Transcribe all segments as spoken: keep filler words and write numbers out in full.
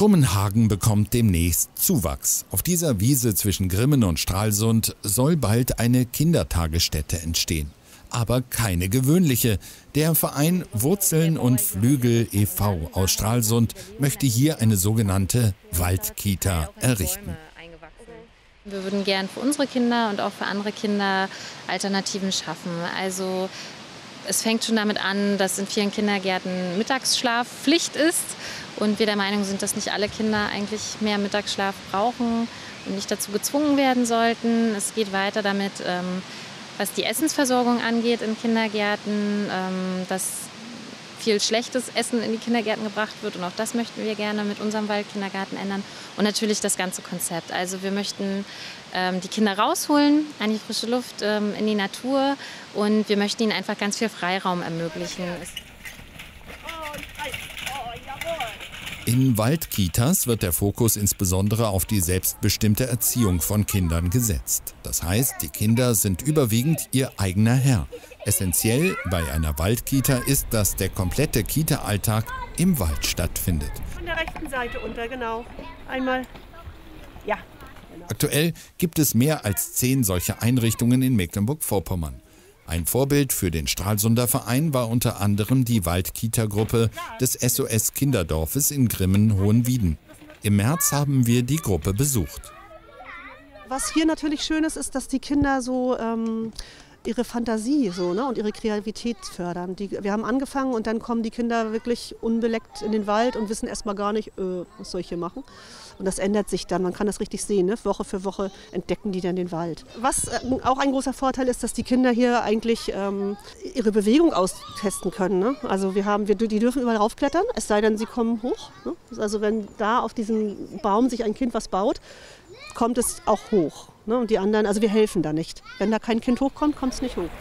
Krummenhagen bekommt demnächst Zuwachs. Auf dieser Wiese zwischen Grimmen und Stralsund soll bald eine Kindertagesstätte entstehen. Aber keine gewöhnliche. Der Verein Wurzeln und Flügel e V aus Stralsund möchte hier eine sogenannte Waldkita errichten. Wir würden gern für unsere Kinder und auch für andere Kinder Alternativen schaffen. Also es fängt schon damit an, dass in vielen Kindergärten Mittagsschlaf Pflicht ist und wir der Meinung sind, dass nicht alle Kinder eigentlich mehr Mittagsschlaf brauchen und nicht dazu gezwungen werden sollten. Es geht weiter damit, ähm, was die Essensversorgung angeht in Kindergärten, ähm, dass viel schlechtes Essen in die Kindergärten gebracht wird und auch das möchten wir gerne mit unserem Waldkindergarten ändern. Und natürlich das ganze Konzept. Also wir möchten ähm, die Kinder rausholen an die frische Luft, ähm, in die Natur und wir möchten ihnen einfach ganz viel Freiraum ermöglichen. In Waldkitas wird der Fokus insbesondere auf die selbstbestimmte Erziehung von Kindern gesetzt. Das heißt, die Kinder sind überwiegend ihr eigener Herr. Essentiell bei einer Waldkita ist, dass der komplette Kita-Alltag im Wald stattfindet. Von der rechten Seite unter, genau. Einmal, ja. Aktuell gibt es mehr als zehn solche Einrichtungen in Mecklenburg-Vorpommern. Ein Vorbild für den Stralsunder Verein war unter anderem die Waldkita-Gruppe des S O S Kinderdorfes in Grimmen-Hohenwieden. Im März haben wir die Gruppe besucht. Was hier natürlich schön ist, ist, dass die Kinder so ähm, ihre Fantasie so, ne, und ihre Kreativität fördern. Die, wir haben angefangen und dann kommen die Kinder wirklich unbeleckt in den Wald und wissen erst mal gar nicht, äh, was soll ich hier machen. Und das ändert sich dann, man kann das richtig sehen, ne? Woche für Woche entdecken die dann den Wald. Was äh, auch ein großer Vorteil ist, dass die Kinder hier eigentlich ähm, ihre Bewegung austesten können. Ne? Also wir haben, wir, die dürfen überall raufklettern, es sei denn, sie kommen hoch. Ne? Also wenn da auf diesem Baum sich ein Kind was baut, kommt es auch hoch. Ne? Und die anderen, also wir helfen da nicht. Wenn da kein Kind hochkommt, kommt es nicht hoch.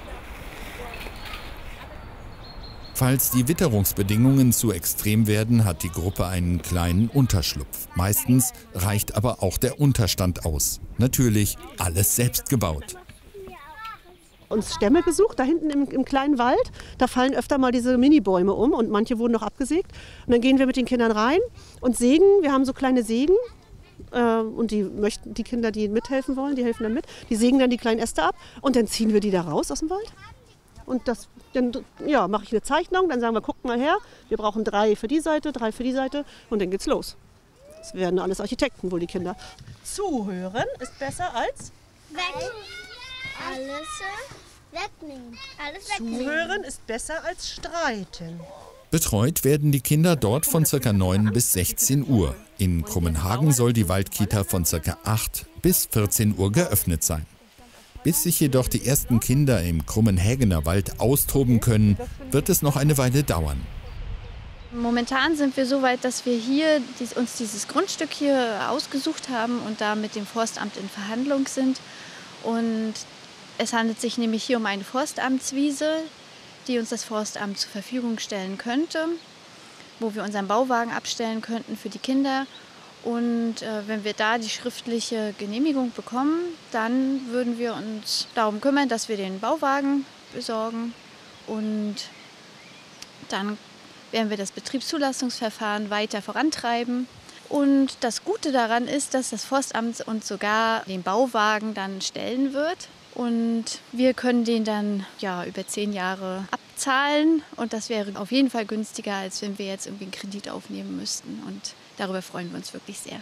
Falls die Witterungsbedingungen zu extrem werden, hat die Gruppe einen kleinen Unterschlupf. Meistens reicht aber auch der Unterstand aus. Natürlich alles selbst gebaut. Uns Stämme gesucht, da hinten im, im kleinen Wald. Da fallen öfter mal diese Minibäume um und manche wurden noch abgesägt. Und dann gehen wir mit den Kindern rein und sägen. Wir haben so kleine Sägen. Äh, und die, möchten, die Kinder, die mithelfen wollen, die helfen dann mit. Die sägen dann die kleinen Äste ab und dann ziehen wir die da raus aus dem Wald. Und das, dann ja, mache ich eine Zeichnung, dann sagen wir, guckt mal her, wir brauchen drei für die Seite, drei für die Seite und dann geht's los. Das werden alles Architekten wohl, die Kinder. Zuhören ist besser als? Weg. Alles wegnehmen. Alles wegnehmen. Zuhören ist besser als streiten. Betreut werden die Kinder dort von ca. neun bis sechzehn Uhr. In Krummenhagen soll die Waldkita von ca. acht bis vierzehn Uhr geöffnet sein. Bis sich jedoch die ersten Kinder im Krummenhägener Wald austoben können, wird es noch eine Weile dauern. Momentan sind wir so weit, dass wir hier dies, uns dieses Grundstück hier ausgesucht haben und da mit dem Forstamt in Verhandlung sind. Und es handelt sich nämlich hier um eine Forstamtswiese, die uns das Forstamt zur Verfügung stellen könnte, wo wir unseren Bauwagen abstellen könnten für die Kinder. Und äh, wenn wir da die schriftliche Genehmigung bekommen, dann würden wir uns darum kümmern, dass wir den Bauwagen besorgen. Und dann werden wir das Betriebszulassungsverfahren weiter vorantreiben. Und das Gute daran ist, dass das Forstamt uns sogar den Bauwagen dann stellen wird. Und wir können den dann ja, über zehn Jahre abzahlen. Und das wäre auf jeden Fall günstiger, als wenn wir jetzt irgendwie einen Kredit aufnehmen müssten. Und darüber freuen wir uns wirklich sehr.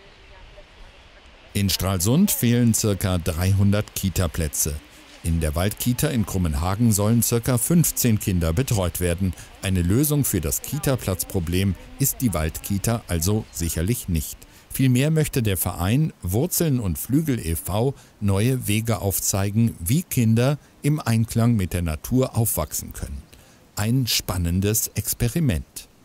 In Stralsund fehlen ca. dreihundert Kita-Plätze. In der Waldkita in Krummenhagen sollen ca. fünfzehn Kinder betreut werden. Eine Lösung für das Kita-Platzproblem ist die Waldkita also sicherlich nicht. Vielmehr möchte der Verein Wurzeln und Flügel e V neue Wege aufzeigen, wie Kinder im Einklang mit der Natur aufwachsen können. Ein spannendes Experiment.